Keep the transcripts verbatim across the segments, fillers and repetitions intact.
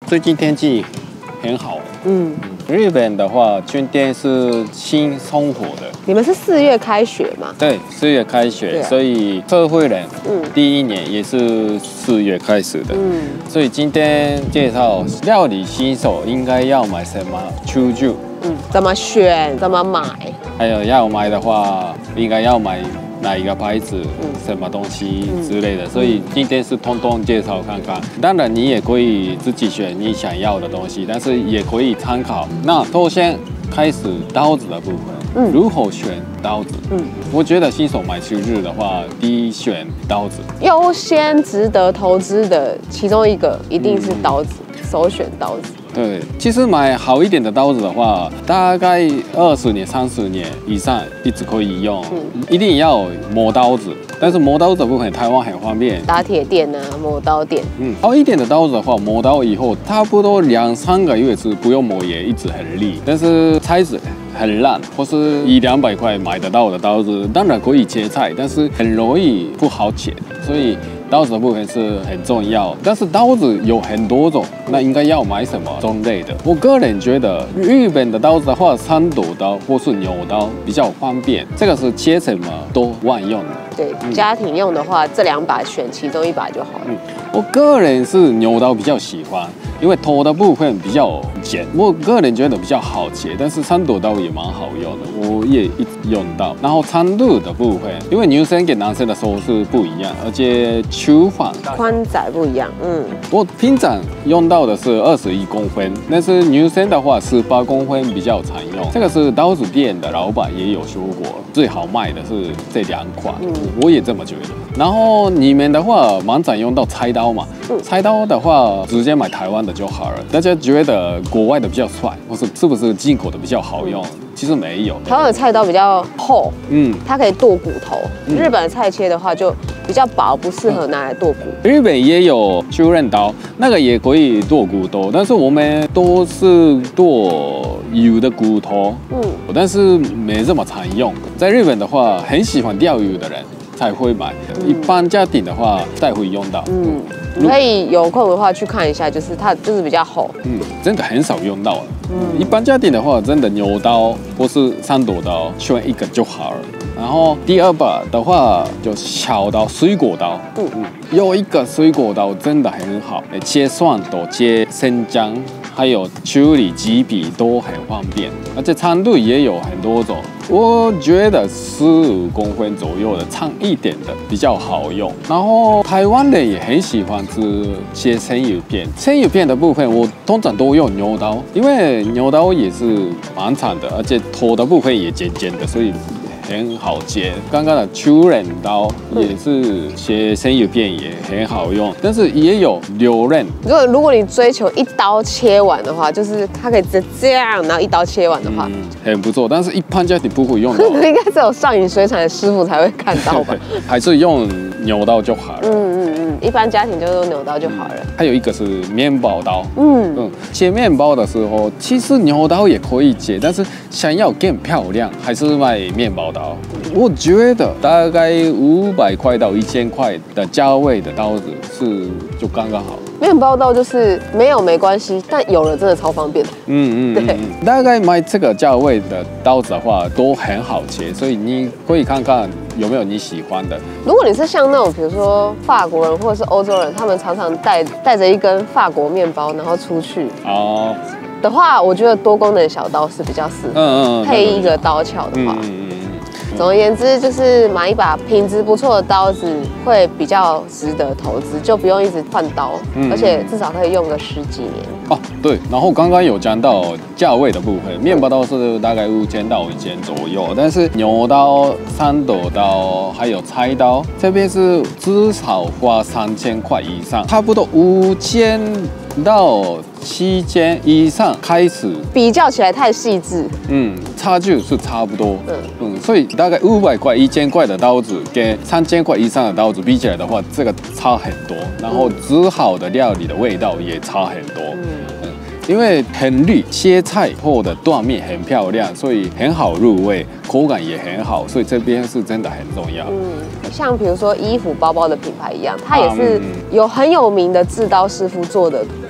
最近天气很好。嗯，日本的话，春天是新生活的。 你们是四月开学吗？ 对，四月开学，啊、所以社会人，嗯，第一年也是四月开始的。嗯，所以今天介绍料理新手应该要买什么厨具。 嗯，怎么选？怎么买？ 还有要买的话，应该要买哪一个牌子、嗯、什么东西之类的。嗯、所以今天是通通介绍看看。当然，你也可以自己选你想要的东西，但是也可以参考。那首先开始刀子的部分，嗯，如何选刀子？嗯，我觉得新手买厨具的话，第一选刀子。 优先值得投资的其中一个一定是刀子，嗯、首选刀子。 对，其实买好一点的刀子的话，大概二十年、三十年以上一直可以用。嗯，一定要磨刀子，但是磨刀子部分台湾很方便， 打铁店啊，磨刀店。 嗯，好一点的刀子的话，磨刀以后差不多两三个月是不用磨，也一直很利。但是材质很烂，或是一两百块买得到的刀子，当然可以切菜，但是很容易不好切，所以刀子的部分是很重要。但是刀子有很多种，那应该要买什么种类的？我个人觉得日本的刀子的话，三斗刀或是牛刀比较方便，这个是切什么都万用的。 对，嗯、家庭用的话，这两把选其中一把就好了。嗯， 我个人是牛刀比较喜欢，因为头的部分比较尖，我个人觉得比较好切，但是三斗刀也蛮好用的，我也一直用到。然后长度的部分，因为女生跟男生的手是不一样，而且厨房宽窄不一样。嗯， 我平常用到的是二十一公分，但是女生的话十八公分比较常用。这个是刀子店的老板也有说过，最好卖的是这两款。嗯，我也这么觉得。然后你们的话，蛮常用到菜刀嘛？嗯，菜刀的话，直接买台湾的就好了。大家觉得国外的比较帅，或是是不是进口的比较好用？嗯、其实没有。 台湾的菜刀比较厚，嗯，它可以剁骨头。嗯、日本的菜切的话就比较薄，不适合拿来剁骨。 嗯、日本也有修刃刀，那个也可以剁骨头，但是我们都是剁鱼的骨头，嗯，但是没这么常用。在日本的话，很喜欢钓鱼的人才会买，嗯、一般家庭的话才会用到。嗯， 你可以有空的话去看一下，就是它就是比较厚， 嗯，真的很少用到了。嗯，一般家庭的话，真的牛刀或是三斗刀选一个就好了。然后第二把的话就小刀，水果刀。嗯嗯，有一个水果刀真的很好，切蒜头、切生姜，还有处理鸡皮都很方便，而且长度也有很多种。我觉得十五公分左右的长一点的比较好用。然后台湾人也很喜欢吃切生鱼片，生鱼片的部分我通常都用牛刀，因为牛刀也是蛮长的，而且头的部分也尖尖的，所以很好切。刚刚的厨刃刀也是切生鱼片也很好用，但是也有留刃。 如果如果你追求一刀切完的话，就是它可以直接这样，然后一刀切完的话，嗯、 很不错。但是一般家庭不会用到， 应该只有上瘾水产的师傅才会看到吧？ 还是用牛刀就好了。嗯嗯嗯，一般家庭就用牛刀就好了。嗯、 还有一个是面包刀。嗯嗯，切面包的时候，其实牛刀也可以切，但是想要更漂亮，还是买面包刀。我觉得大概五百块到一千块的价位的刀子是就刚刚好。 面包刀就是没有没关系，但有了真的超方便。嗯嗯，对。大概买这个价位的刀子的话，都很好切，所以你可以看看有没有你喜欢的。 如果你是像那种比如说法国人或者是欧洲人，他们常常带带着一根法国面包然后出去哦的话，我觉得多功能小刀是比较适合。嗯嗯，配一个刀鞘的话。嗯嗯。总而言之，就是买一把品质不错的刀子会比较值得投资，就不用一直换刀，嗯、而且至少可以用个十几年。 哦，对，然后刚刚有讲到价位的部分，面包刀是大概五千到一千左右，但是牛刀、三斗刀还有菜刀这边是至少花三千块以上，差不多五千到七千以上开始， 比较起来太细致。嗯， 差距是差不多。嗯嗯，所以大概五百块、一千块的刀子跟三千块以上的刀子比起来的话，这个差很多。然后煮好的料理的味道也差很多。嗯嗯，因为很绿，切菜后的断面很漂亮，所以很好入味，口感也很好，所以这边是真的很重要。 嗯，像比如说衣服、包包的品牌一样，它也是有很有名的制刀师傅做的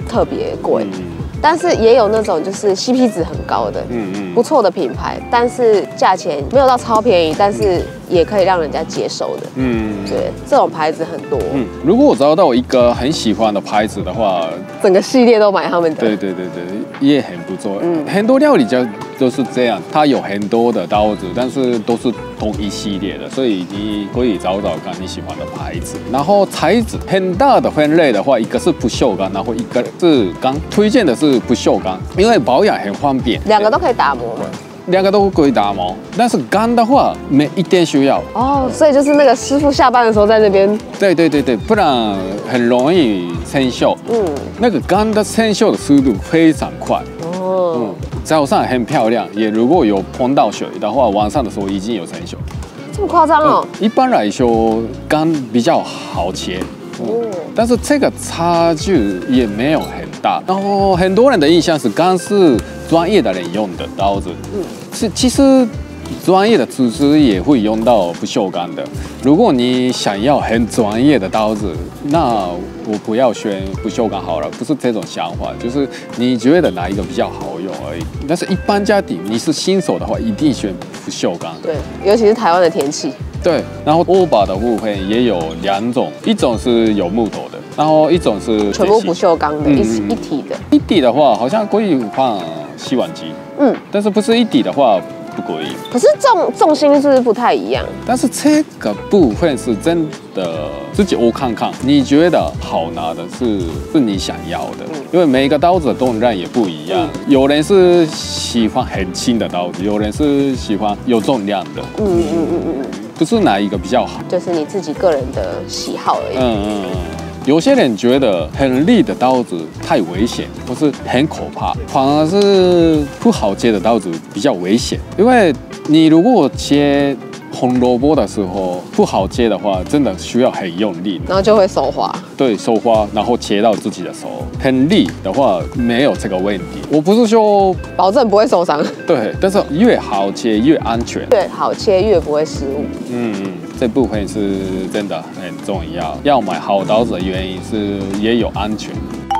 特别贵。嗯，但是也有那种就是 C P 值很高的，嗯嗯，不错的品牌，但是价钱没有到超便宜，但是也可以让人家接受的，嗯，对，这种牌子很多。嗯， 如果我找到一个很喜欢的牌子的话， 整个系列都买他们的。 对对对对，也很不错。嗯，很多料理家都是这样，它有很多的刀子，但是都是同一系列的，所以你可以找找看你喜欢的牌子。然后材质很大的分类的话，一个是不锈钢，然后一个是钢，推荐的是不锈钢，因为保养很方便。 两个都可以打磨吗？ 两个都可以打磨，但是钢的话没一点需要。 哦，所以就是那个师傅下班的时候在那边。 对对对对，不然很容易生锈。嗯，那个钢的生锈的速度非常快。哦，嗯，早上很漂亮，也如果有碰到水的话，晚上的时候已经有生锈。 这么夸张哦？ 嗯，一般来说钢比较好切。嗯，但是这个差距也没有很大。然后很多人的印象是钢是专业的人用的刀子，嗯，是其实专业的厨师也会用到不锈钢的。如果你想要很专业的刀子，那我不要选不锈钢好了，不是这种想法，就是你觉得哪一个比较好用而已。但是一般家庭你是新手的话，一定选不锈钢。 对，尤其是台湾的天气。 对，然后握把的部分也有两种，一种是有木头的，然后一种是全部不锈钢的，嗯、一一体的。 一体的话好像可以放洗碗机，嗯，但是不是一体的话不可以。 可是重重心是不是不太一样？ 但是这个部分是真的自己握看看，你觉得好拿的是是你想要的，嗯、因为每一个刀子的重量也不一样，嗯、有人是喜欢很轻的刀子，有人是喜欢有重量的，嗯嗯嗯嗯嗯。不是哪一个比较好， 就是你自己个人的喜好而已。嗯嗯嗯， 有些人觉得很利的刀子太危险，或是很可怕，反而是不好切的刀子比较危险。因为你如果切红萝卜的时候不好切的话，真的需要很用力， 然后就会手滑。 对，手滑，然后切到自己的手。很利的话没有这个问题。我不是说保证不会受伤， 对，但是越好切越安全， 越好切越不会失误。 嗯嗯，这部分是真的很重要。要买好刀子的原因是也有安全。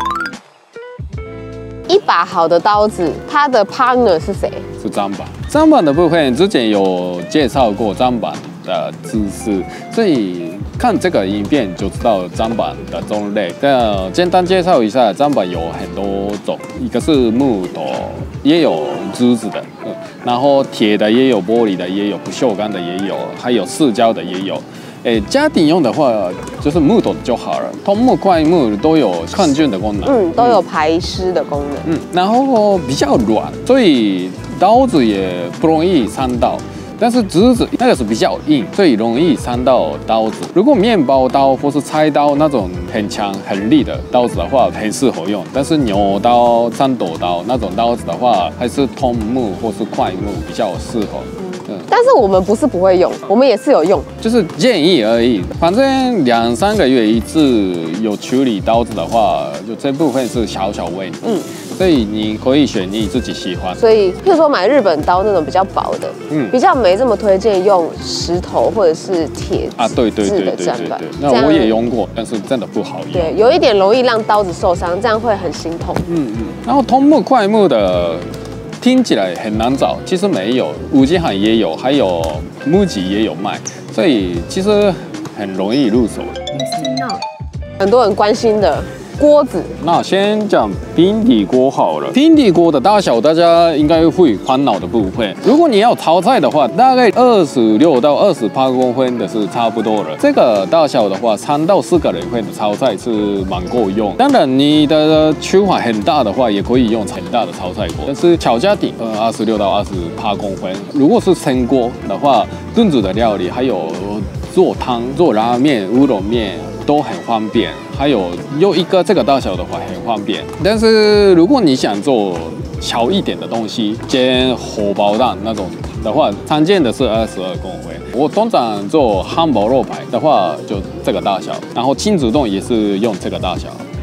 一把好的刀子，它的 partner 是谁？ 是砧板。砧板的部分之前有介绍过砧板的知识，所以看这个影片就知道砧板的种类。那简单介绍一下，砧板有很多种，一个是木头，也有竹子的，嗯，然后铁的也有，玻璃的也有，不锈钢的也有，还有塑胶的也有。诶，家庭用的话，就是木头就好了，桐木、檜木都有抗菌的功能， 嗯，都有排湿的功能， 嗯，然后比较软，所以刀子也不容易伤到。但是竹子那个是比较硬，所以容易伤到刀子。如果面包刀或是菜刀那种很强很利的刀子的话，很适合用。但是牛刀、三斗刀那种刀子的话，还是桐木或是檜木比较适合。 嗯，但是我们不是不会用，我们也是有用， 就是建议而已。反正两三个月一次有处理刀子的话，就这部分是小小问题。嗯。所以你可以选你自己喜欢。 所以，譬如说买日本刀那种比较薄的，嗯，比较没这么推荐用石头或者是铁啊，对对对对对对。那我也用过，但是真的不好用。 对，有一点容易让刀子受伤，这样会很心痛。 嗯嗯。然后桐木、檜木的听起来很难找，其实没有，五金行也有，还有木吉也有卖，所以其实很容易入手。 很多人关心的。锅子， 那先讲平底锅好了。平底锅的大小，大家应该会烦恼的部分。如果你要炒菜的话，大概二十六到二十八公分的是差不多了。这个大小的话，三到四个人份的炒菜是蛮够用。当然，你的厨房很大的话，也可以用很大的炒菜锅。但是小家庭，呃，二十六到二十八公分。如果是生锅的话，炖煮的料理还有做汤、做拉面、乌龙面。都很方便，还有有一个这个大小的话很方便。但是如果你想做小一点的东西，煎荷包蛋那种的话，常见的是二十二公分。我通常做汉堡肉排的话，就这个大小，然后亲子冻也是用这个大小。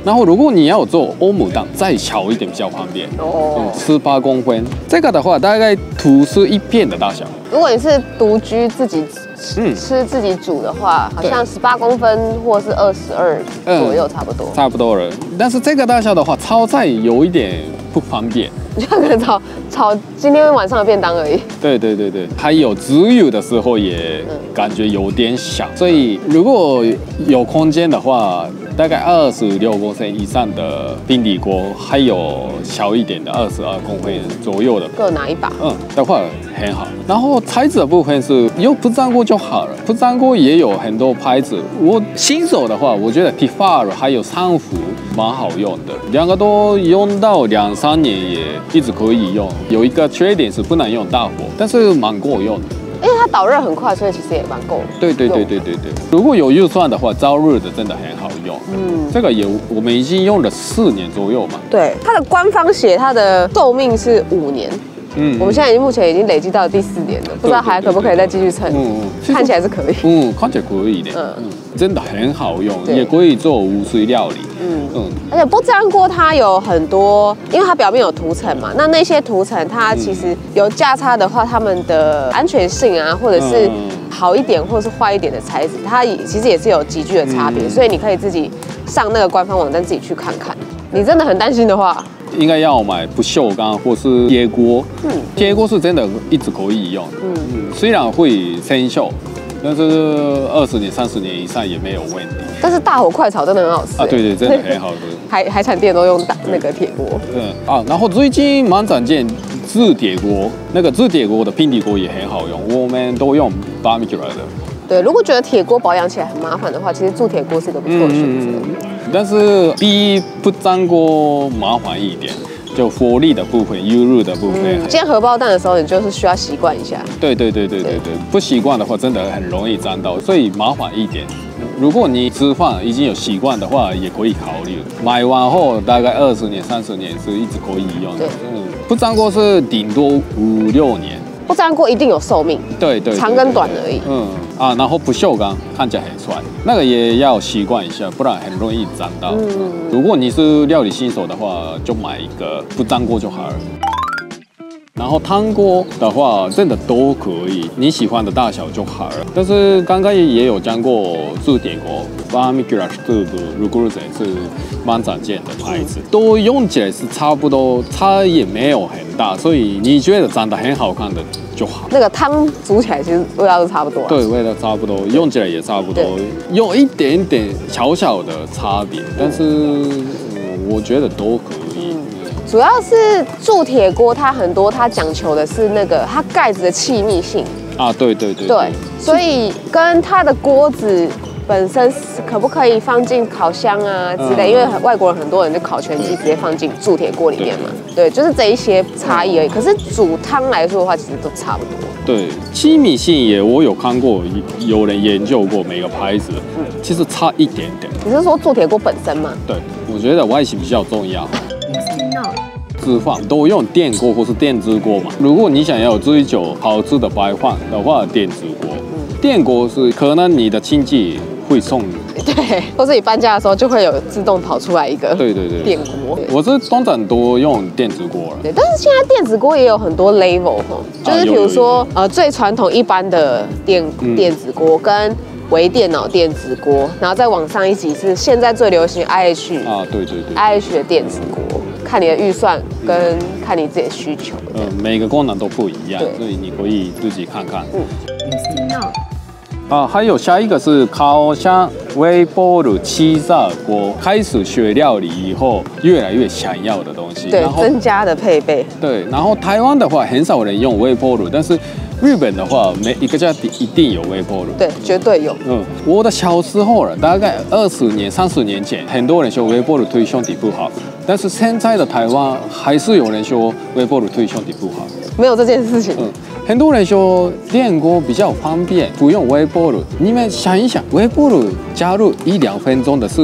然后如果你要做欧姆蛋，再小一点比较方便。哦，十八公分，这个的话大概吐司一片的大小。 如果你是独居自己嗯吃自己煮的话，好像十八公分或是二十二左右，差不多。 差不多了，但是这个大小的话，炒菜有一点不方便。 就可能炒炒今天晚上的便当而已。 对对对对，还有自由的时候也感觉有点小，所以如果有空间的话，大概二十六公升以上的平底锅，还有小一点的二十二公分左右的， 各拿一把。 嗯，的话很好。然后材质的部分是用不粘锅就好了，不粘锅也有很多牌子。我新手的话，我觉得 Tefal 还有三福蛮好用的，两个都用到两三年也一直可以用。有一个缺点是不能用大火，但是蛮够用的。 因为它导热很快，所以其实也蛮够。 对对对对对对。如果有预算的话，早日的真的很好用。嗯，这个也我们已经用了四年左右嘛。 对，它的官方写它的寿命是五年。嗯，我们现在已经目前已经累积到第四年了，不知道还可不可以再继续撑？嗯嗯，看起来是可以。 嗯，看起来可以的。嗯嗯，真的很好用，也可以做无水料理。嗯嗯，而且不粘锅它有很多，因为它表面有涂层嘛，那那些涂层它其实有价差的话，它们的安全性啊，或者是好一点或者是坏一点的材质，它也其实也是有急剧的差别，所以你可以自己上那个官方网站自己去看看。你真的很担心的话， 应该要买不锈钢或是铁锅。嗯，铁锅是真的一直可以用。嗯嗯，虽然会生锈，但是二十年、三十年以上也没有问题。 但是大火快炒真的很好吃。 啊，对对，真的很好吃。 海海产店都用大那个铁锅。 嗯啊，然后最近蛮常见制铁锅，那个制铁锅的平底锅也很好用，我们都用 barbecue 的。 对，如果觉得铁锅保养起来很麻烦的话，其实铸铁锅是一个不错的选择。嗯嗯， 但是比不粘锅麻烦一点，就火力的部分、油热的部分。 嗯，煎荷包蛋的时候，你就是需要习惯一下。 对对对对对对，不习惯的话，真的很容易粘到，所以麻烦一点。如果你吃饭已经有习惯的话，也可以考虑。买完后大概二十年、三十年是一直可以用的。嗯，不粘锅是顶多五六年。 不粘锅一定有寿命， 对 对, 对， 长跟短而已。 嗯啊，然后不锈钢看起来很帅，那个也要习惯一下，不然很容易粘到。嗯，如果你是料理新手的话，就买一个不粘锅就好了。然后汤锅的话，真的都可以，你喜欢的大小就好了。但是刚刚也有讲过铸铁锅 ，Barbecue 这个 Ruguze 是蛮常见的牌子，都用起来是差不多，差也没有很大，所以你觉得长得很好看的就好。 那个汤煮起来其实味道都差不多。 对，味道差不多，用起来也差不多，有一点点小小的差别，但是、嗯、我觉得都可以。嗯， 主要是铸铁锅，它很多它讲求的是那个它盖子的气密性啊，对对 对, 对, 对，所以跟它的锅子本身可不可以放进烤箱啊之类，嗯、因为外国人很多人就烤全鸡直接放进铸铁锅里面嘛，对，就是这一些差异而已。可是煮汤来说的话，其实都差不多。 对，气密性也我有看过，有人研究过每个牌子，嗯、其实差一点点。 你是说铸铁锅本身吗？ 对，我觉得外形比较重要。吃饭都用电锅或是电子锅嘛。如果你想要追求好吃的白饭的话，电子锅。嗯、电锅是可能你的亲戚会送你， 对，或是你搬家的时候就会有自动跑出来一个， 对对对， 电锅。 我是通常都用电子锅了。 对，但是现在电子锅也有很多 level 哈，就是比如说呃最传统一般的电、嗯、电子锅跟微电脑电子锅，然后再往上一级是现在最流行 I H 啊，对对对 ，I H 的电子锅。看你的预算跟看你自己的需求，嗯、呃， 每个功能都不一样，所以你可以自己看看。嗯。啊，还有下一个是烤箱微波炉气炸锅，开始学料理以后，越来越想要的东西， 对，增加的配备。 对，然后台湾的话很少人用微波炉，但是日本的话，每一个家庭一定有微波炉。 对，绝对有。 嗯，我的小时候了，大概二十年、三十年前，很多人说微波炉对身体不好，但是现在的台湾还是有人说微波炉对身体不好。 没有这件事情。嗯。 很多人说电锅比较方便，不用微波炉。你们想一想，微波炉加入一两分钟的事情，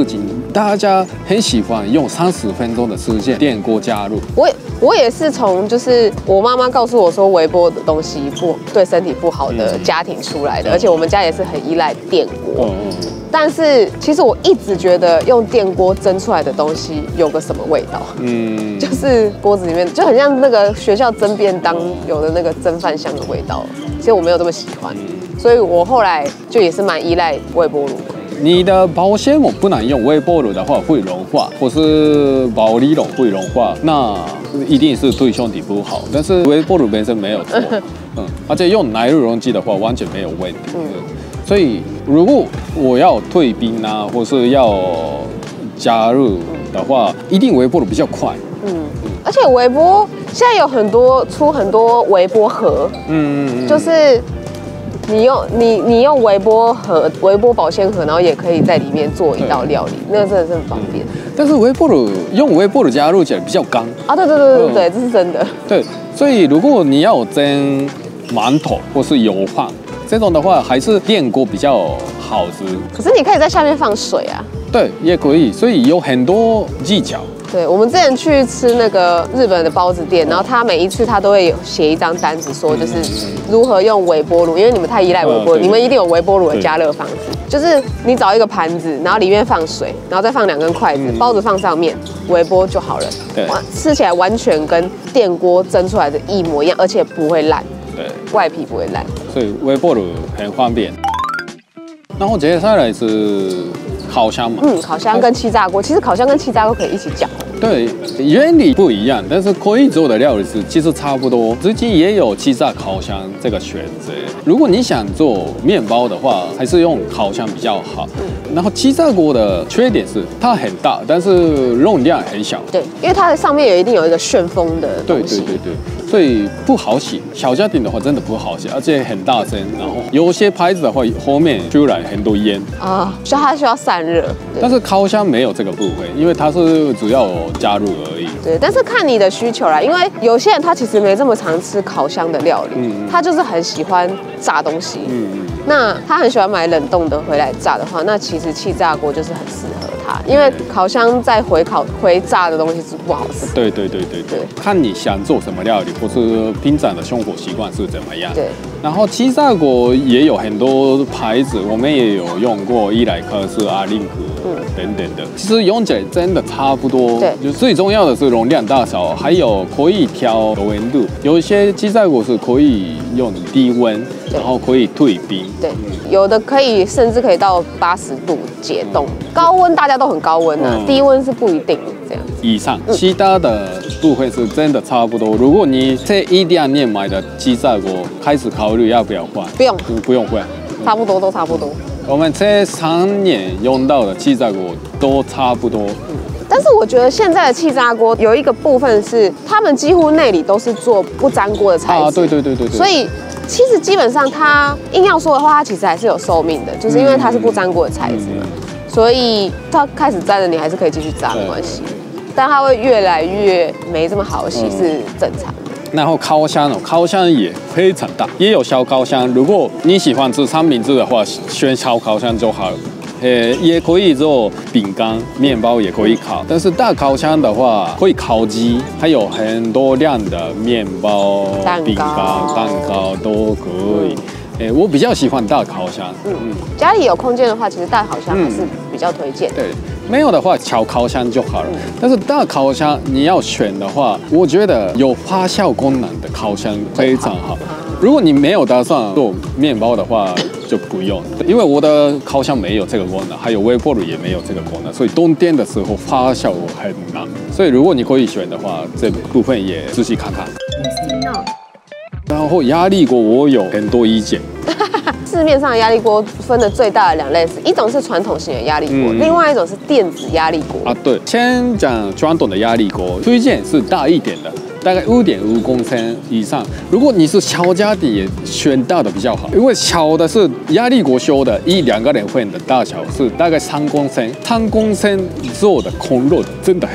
大家很喜欢用三十分钟的时间电锅加热。 我我也是从就是我妈妈告诉我说微波的东西不对身体不好的家庭出来的，嗯、而且我们家也是很依赖电锅。嗯、但是其实我一直觉得用电锅蒸出来的东西有个什么味道，嗯，就是锅子里面就很像那个学校蒸便当有的那个蒸饭香的味道。其实我没有这么喜欢，所以我后来就也是蛮依赖微波炉的。 你的保鲜膜不能用微波炉的话会融化，或是保丽龙会融化，那一定是对身体不好。但是微波炉本身没有错，嗯，而且用奶乳溶剂的话完全没有问题。嗯，所以如果我要退冰啊，或是要加热的话，一定微波炉比较快。 嗯，而且微波现在有很多出很多微波盒，嗯，就是你用你你用微波盒、微波保鲜盒，然后也可以在里面做一道料理，那个真的是很方便。 但是微波炉用微波炉加热起来比较干啊，对对对对对，这是真的。 对，所以如果你要蒸馒头或是油饭这种的话，还是电锅比较好吃。 可是你可以在下面放水啊。 对，也可以，所以有很多技巧。 对，我们之前去吃那个日本的包子店，然后他每一次他都会写一张单子，说就是如何用微波炉，因为你们太依赖微波炉，你们一定有微波炉的加热方式。就是你找一个盘子，然后里面放水，然后再放两根筷子，包子放上面，微波就好了。对，吃起来完全跟电锅蒸出来的一模一样，而且不会烂。对，外皮不会烂。所以微波炉很方便。然后接下来是烤箱嘛， 嗯，烤箱跟气炸锅，其实烤箱跟气炸锅可以一起讲。 对，原理不一样，但是可以做的料理是其实差不多。最近也有气炸烤箱这个选择。如果你想做面包的话，还是用烤箱比较好。嗯，然后气炸锅的缺点是它很大，但是容量很小。 对，因为它的上面有一定有一个旋风的东西。 对对对对，所以不好洗。小家庭的话真的不好洗，而且很大声。然后有些牌子的话，后面出来很多烟啊，所以它需要散热。 但是烤箱没有这个部分，因为它是主要加入而已。 对，但是看你的需求啦，因为有些人他其实没这么常吃烤箱的料理，嗯、他就是很喜欢炸东西。嗯，那他很喜欢买冷冻的回来炸的话，那其实气炸锅就是很适合他，因为烤箱再回烤回炸的东西是不好吃。 对对对对对，看你想做什么料理，或是平常的生活习惯是怎么样。对。然后气炸锅也有很多牌子，我们也有用过伊莱克斯、阿令格。嗯，等等的，其实用起来真的差不多。对，就最重要的是容量大小，还有可以调温度。有一些气炸锅是可以用低温，然后可以退冰。对， 有的可以甚至可以到八十度解冻。高温大家都很高温啊，嗯、低温是不一定这样。 以上，其他的部分是真的差不多。如果你在一店面买的气炸锅，开始考虑要不要换？ 不用， 不用换， 差不多都差不多。 我们这三年用到的气炸锅都差不多， 嗯，但是我觉得现在的气炸锅有一个部分是，他们几乎内里都是做不粘锅的材质，啊， 对对对对对， 所以其实基本上它硬要说的话，它其实还是有寿命的，就是因为它是不粘锅的材质，嗯、所以它开始粘了，你还是可以继续炸，没关系，但它会越来越没这么好洗是正常的。 然后烤箱哦，烤箱也非常大，也有小烤箱。如果你喜欢吃三明治的话，选小烤箱就好了。呃，也可以做饼干、面包也可以烤。但是大烤箱的话，可以烤鸡，还有很多量的面包、饼干、蛋糕都可以。哎，我比较喜欢大烤箱。 嗯嗯，家里有空间的话，其实大烤箱还是比较推荐。 对。没有的话，小烤箱就好了。嗯、但是大烤箱你要选的话，我觉得有发酵功能的烤箱非常好。如果你没有打算做面包的话，就不用，因为我的烤箱没有这个功能，还有微波炉也没有这个功能，所以冬天的时候发酵很难。所以如果你可以选的话，这部分也仔细看看。然后压力锅我有很多意见。 市面上的压力锅分的最大的两类是，一种是传统型的压力锅，嗯、另外一种是电子压力锅。 啊，对，先讲传统的压力锅，推荐是大一点的，大概五点五公升以上。如果你是小家庭，也选大的比较好，因为小的是压力锅修的，一两个人份的大小是大概三公升，三公升做的空肉的真的很少。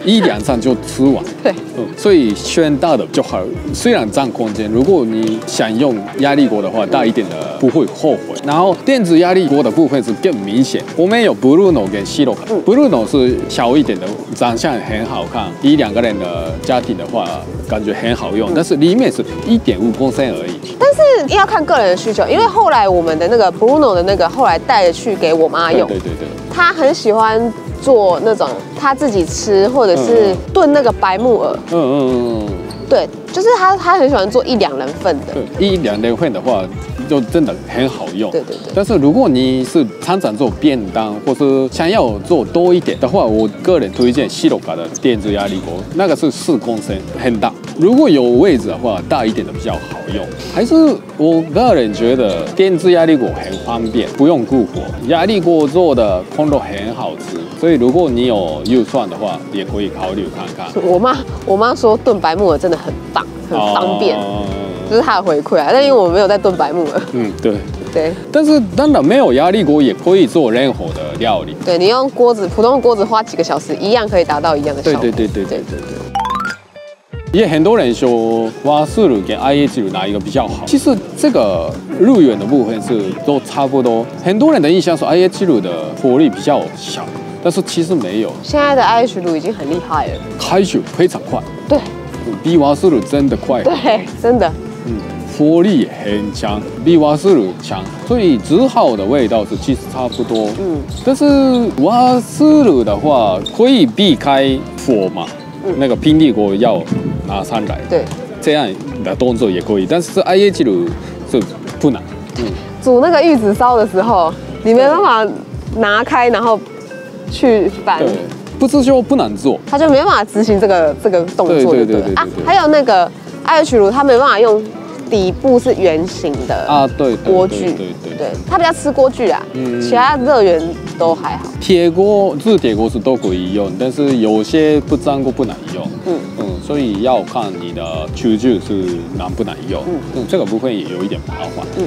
一两餐就吃完。 对， 嗯，所以选大的就好。虽然占空间，如果你想用压力锅的话，大一点的不会后悔。然后电子压力锅的部分是更明显，我们有 Bruno 跟 Siro。Bruno 是小一点的，长相很好看，一两个人的家庭的话，感觉很好用，但是里面是一点五公升而已。 但是要看个人的需求，因为后来我们的那个 Bruno 的那个后来带着去给我妈用， 对对对， 她很喜欢做那种她自己吃，或者是炖那个白木耳。嗯嗯嗯嗯。对，就是她她很喜欢做一两人份的。 对，一两人份的话。就真的很好用， 对对对。 但是如果你是常常做便当，或是想要做多一点的话，我个人推荐西罗卡的电子压力锅，那个是四公升，很大。如果有位置的话，大一点的比较好用。还是我个人觉得电子压力锅很方便，不用顾火。压力锅做的空肉很好吃，所以如果你有预算的话，也可以考虑看看。 我妈我妈说炖白木耳真的很棒，很方便。哦，这是他的回馈啊，但因为我没有在炖白木耳。嗯， 对对。 但是当然没有压力锅也可以做任何的料理。 对，你用锅子普通的锅子花几个小时，一样可以达到一样的效果。 对对对对对对对。也很多人说瓦斯炉跟 I H 炉哪一个比较好？其实这个入源的部分是都差不多。很多人的印象说 I H 炉的火力比较小，但是其实没有。 现在的 I H 炉已经很厉害了， 开水非常快。 对。 比瓦斯炉真的快， 对，真的， 嗯，火力很强，比瓦斯炉强，所以煮好的味道是其实差不多，嗯，但是瓦斯炉的话可以避开火嘛，嗯、那个平底锅要拿上来， 对， 这样的动作也可以，但是 I H 炉是不难， 嗯，煮那个玉子烧的时候，你没办法拿开然后去翻。 不是说不能做， 他就没办法执行这个这个动作，对对对对啊。还有那个 I H 炉，它没办法用底部是圆形的啊，对锅具，对对对，它比较吃锅具啊，嗯，其他热源都还好。 铁锅、热铁锅是都可以用，但是有些不粘锅不能用，嗯嗯，所以要看你的厨具是难不难用，嗯，这个部分也有一点麻烦，嗯。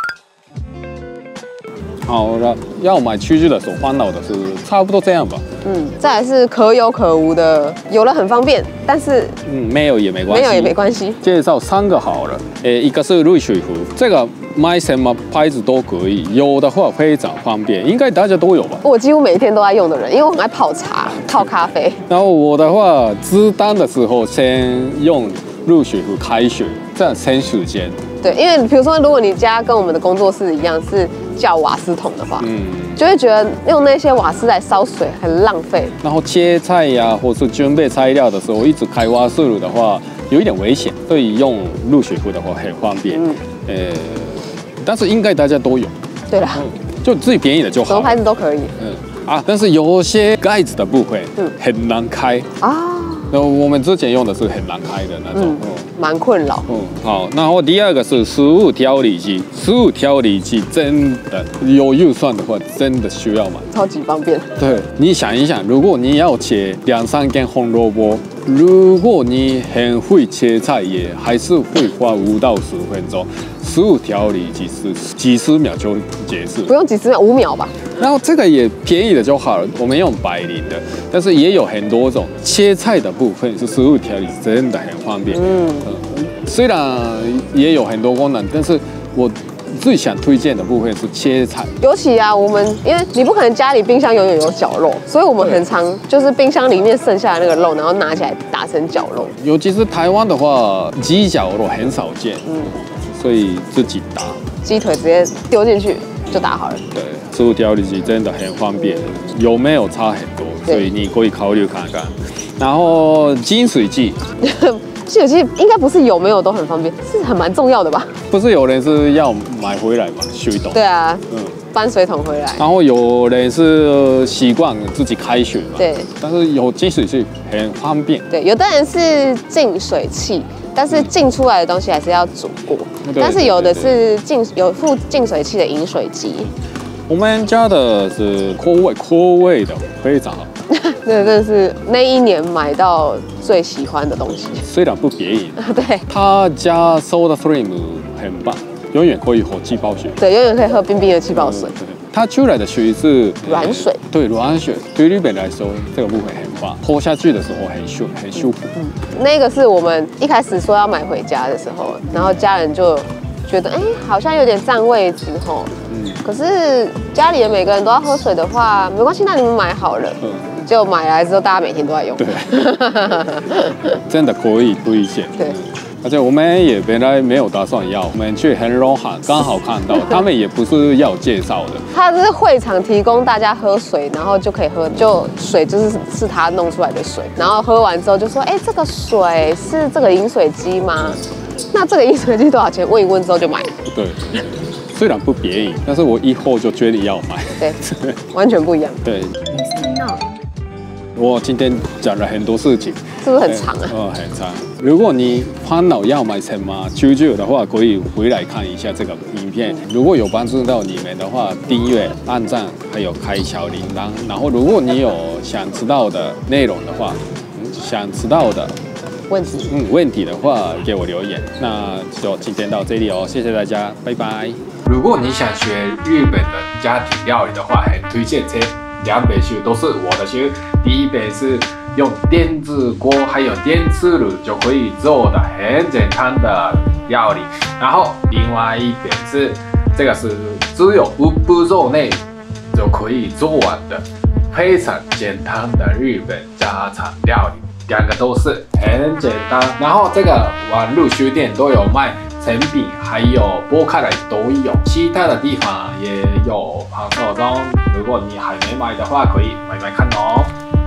好了，要买厨具的时候烦恼的是差不多这样吧。嗯， 再来是可有可无的，有了很方便，但是嗯没有也没关系， 没有也没关系。 介绍三个好了，诶，一个是滤水壶，这个买什么牌子都可以，有的话非常方便，应该大家都有吧？ 我几乎每天都在用的人，因为我很爱泡茶、泡咖啡。 然后我的话，煮汤的时候先用滤水壶开水，这样省时间。 对，因为比如说，如果你家跟我们的工作室一样是叫瓦斯桶的话，嗯，就会觉得用那些瓦斯来烧水很浪费。 然后切菜呀，或是准备材料的时候，一直开瓦斯炉的话，有一点危险，所以用滤水壶的话很方便。嗯，呃，但是应该大家都有。 对啦， 就最便宜的就好， 什么牌子都可以。 嗯啊，但是有些盖子的部分，嗯，很难开啊。那我们之前用的是很难开的那种， 蛮困扰。 嗯，好，然后第二个是食物调理机，食物调理机真的有预算的话，真的需要买， 超级方便。 对，你想一想，如果你要切两三根红萝卜，如果你很会切菜，也还是会花五到十分钟。食物调理机是几十秒就结束， 不用几十秒，五秒吧。 然后这个也便宜的就好了，我们用百灵的，但是也有很多种切菜的部分是食物调理，真的很方便。嗯，呃、虽然也有很多功能，但是我最想推荐的部分是切菜。 尤其啊，我们因为你不可能家里冰箱永远有绞肉，所以我们很常就是冰箱里面剩下的那个肉，然后拿起来打成绞肉。 尤其是台湾的话，鸡绞肉很少见，嗯，所以自己打。 鸡腿直接丢进去就打好了。 对，食物调理机真的很方便，有没有差很多，所以你可以考虑看看。然后净水器， 净水器应该不是有没有都很方便，是很蛮重要的吧？ 不是有人是要买回来嘛，水桶。 对啊，嗯，搬水桶回来。 然后有人是习惯自己开水嘛， 对。 但是有净水器很方便。 对，有的人是净水器。但是浸出来的东西还是要煮过，但是有的是净有附净水器的饮水机。 我们家的是口味口味的非常好， 这真的是那一年买到最喜欢的东西。 虽然不便宜， 对， 他家 SodaStream 很棒，永远可以喝气泡水。 对，永远可以喝冰冰的气泡水。 它出来的水是软水， 对软水，对日本来说这个部分很话，喝下去的时候很舒很舒服。嗯， 那个是我们一开始说要买回家的时候，然后家人就觉得，哎、欸，好像有点占位置吼。嗯。可是家里的每个人都要喝水的话，没关系，那你们买好了。嗯。就买来之后，大家每天都在用。 对。真的可以推荐。 对。 而且我们也本来没有打算要，我们去恒隆行刚好看到，他们也不是要介绍的， 他是会场提供大家喝水，然后就可以喝，就水就是是他弄出来的水，然后喝完之后就说，哎、欸，这个水是这个饮水机吗？那这个饮水机多少钱？问一问之后就买了。 对，虽然不便宜，但是我以后就决定要买。 对，完全不一样。 对。我今天讲了很多事情， 是不是很长啊？ 哦，很长。如果你烦恼要买什么啾啾的话，可以回来看一下这个影片。如果有帮助到你们的话，订阅、按赞，还有开小铃铛。然后，如果你有想知道的内容的话，想知道的问题， 嗯，问题的话给我留言。那就今天到这里哦，谢谢大家，拜拜。如果你想学日本的家庭料理的话，很推荐这两本书，都是我的书。第一本是用电子锅还有电磁炉就可以做的很简单的料理，然后另外一本是这个是只有五步骤内就可以做完的非常简单的日本家常料理，两个都是很简单。然后这个网络书店都有卖成品，还有剥开来都有，其他的地方也有贩售中。如果你还没买的话，可以买买看哦。